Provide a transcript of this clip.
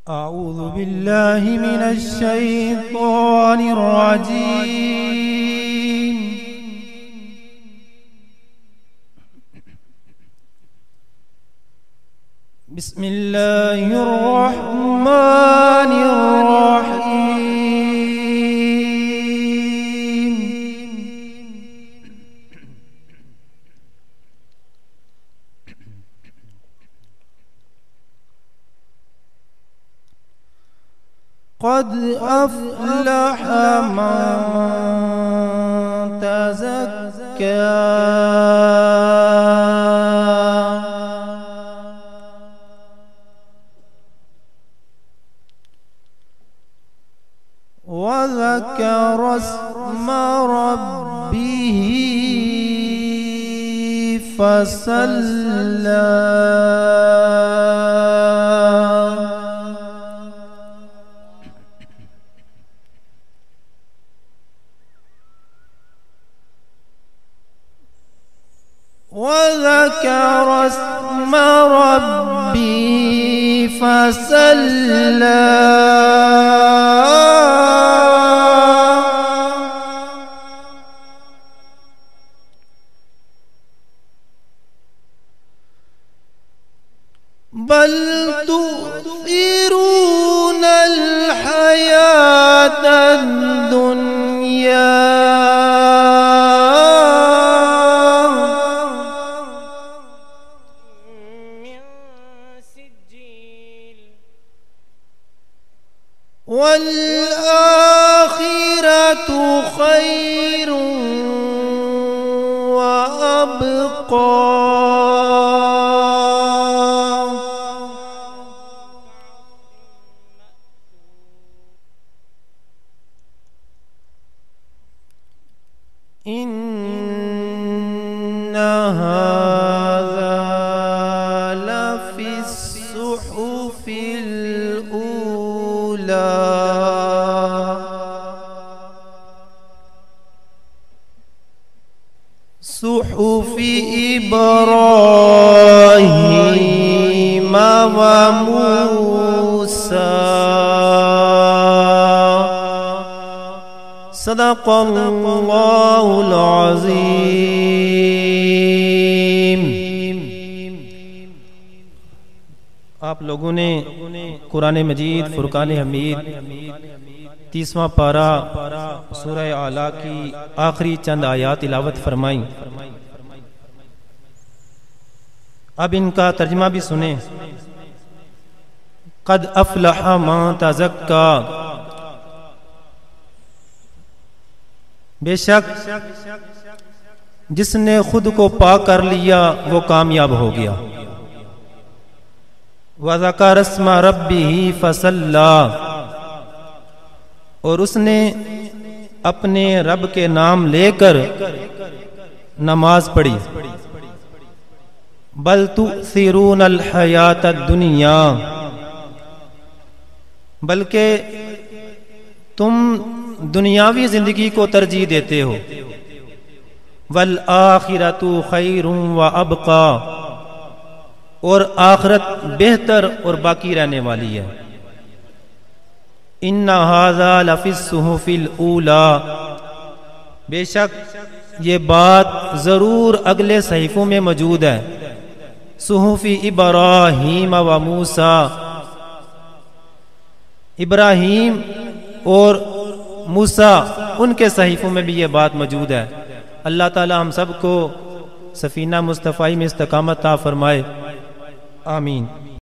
أعوذ بالله من الشيطان الرجيم. بسم الله الرحمن الرحيم. قد أفلح من تزكى وذكر اسم ربه فصلى وذكر اسم ربي فصلى بل تؤثرون الحياة الدنيا والآخرة خير وأبقى إن هذا لفي الصحف الأولى صحف إبراهيم وموسى صدق الله العظीम। आप लोगों ने कुरान मजीद फुरकान हमीद 30वां पारा सूरह आला की आखिरी चंद आयात तिलावत फरमाई। अब इनका तर्जमा भी सुने। कद अफलह मन तज़क्का, बेशक जिसने खुद को पाक कर लिया वो कामयाब हो गया। वज़कर अस्म रब्बिही फसल्ला, और उसने अपने रब के नाम लेकर नमाज पढ़ी। बल तुसिरूनल हयातद दुनिया, बल्कि तुम दुनियावी जिंदगी को तरजीह देते हो। वल आखिरतु खैरुम व अबका, और आखिरत बेहतर और बाकी रहने वाली है। इन्ना हाज़ा लफ़िस सुहुफ़िल ऊला, बेशक ये बात जरूर अगले सहीफों में मौजूद है। सुहुफ़ी इब्राहीम व मूसा, इब्राहीम और मूसा उनके सहीफों में भी ये बात मौजूद है। अल्लाह ताला हम सबको सफीना मुस्तफ़ाई में इस्तकामत अता फरमाए। आमीन।